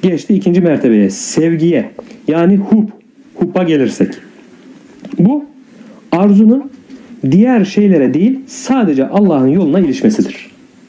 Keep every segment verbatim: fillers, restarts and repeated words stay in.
Geçti ikinci mertebeye, sevgiye. Yani hub, hubba gelirsek. Bu arzunun diğer şeylere değil sadece Allah'ın yoluna ilişmesidir.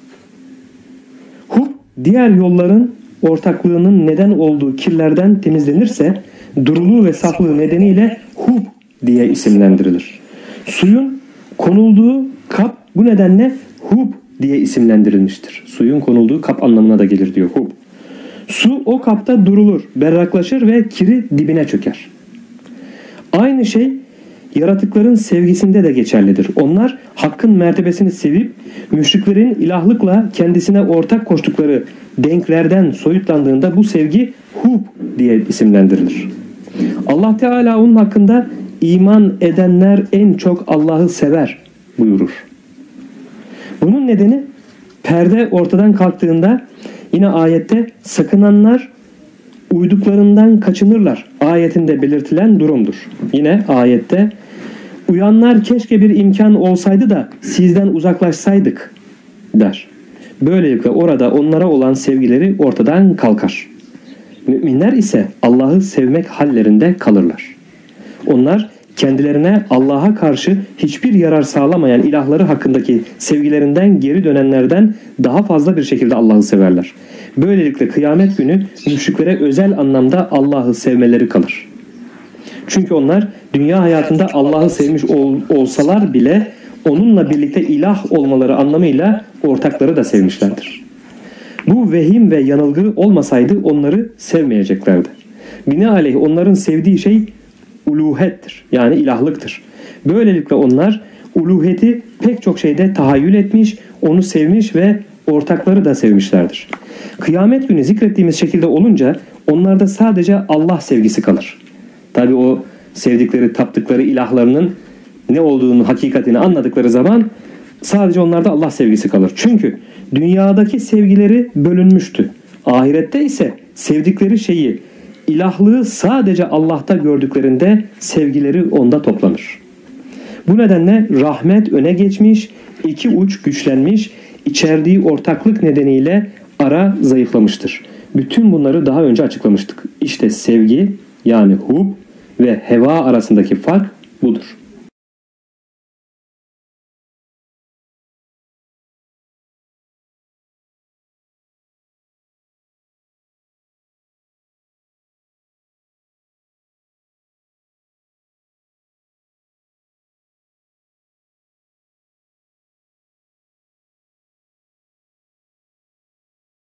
Hub diğer yolların ortaklığının neden olduğu kirlerden temizlenirse duruluğu ve saflığı nedeniyle hub diye isimlendirilir. Suyun konulduğu kap bu nedenle hub diye isimlendirilmiştir. Suyun konulduğu kap anlamına da gelir diyor hub. Su o kapta durulur, berraklaşır ve kiri dibine çöker. Aynı şey yaratıkların sevgisinde de geçerlidir. Onlar hakkın mertebesini sevip müşriklerin ilahlıkla kendisine ortak koştukları denklerden soyutlandığında bu sevgi hub diye isimlendirilir. Allah Teala onun hakkında iman edenler en çok Allah'ı sever buyurur. Bunun nedeni perde ortadan kalktığında yine ayette sakınanlar uyduklarından kaçınırlar ayetinde belirtilen durumdur. Yine ayette uyanlar keşke bir imkan olsaydı da sizden uzaklaşsaydık der. Böylelikle orada onlara olan sevgileri ortadan kalkar. Müminler ise Allah'ı sevmek hallerinde kalırlar. Onlar kendilerine Allah'a karşı hiçbir yarar sağlamayan ilahları hakkındaki sevgilerinden geri dönenlerden daha fazla bir şekilde Allah'ı severler. Böylelikle kıyamet günü müşriklere özel anlamda Allah'ı sevmeleri kalır. Çünkü onlar dünya hayatında Allah'ı sevmiş ol, olsalar bile onunla birlikte ilah olmaları anlamıyla ortakları da sevmişlerdir. Bu vehim ve yanılgı olmasaydı onları sevmeyeceklerdi. Binaenaleyh onların sevdiği şey uluhettir, yani ilahlıktır. Böylelikle onlar uluheti pek çok şeyde tahayyül etmiş, onu sevmiş ve ortakları da sevmişlerdir. Kıyamet günü zikrettiğimiz şekilde olunca onlarda sadece Allah sevgisi kalır. Tabi o sevdikleri, taptıkları ilahlarının ne olduğunu, hakikatini anladıkları zaman sadece onlarda Allah sevgisi kalır. Çünkü dünyadaki sevgileri bölünmüştü. Ahirette ise sevdikleri şeyi, ilahlığı sadece Allah'ta gördüklerinde sevgileri onda toplanır. Bu nedenle rahmet öne geçmiş, iki uç güçlenmiş, içerdiği ortaklık nedeniyle ara zayıflamıştır. Bütün bunları daha önce açıklamıştık. İşte sevgi yani hub ve heva arasındaki fark budur.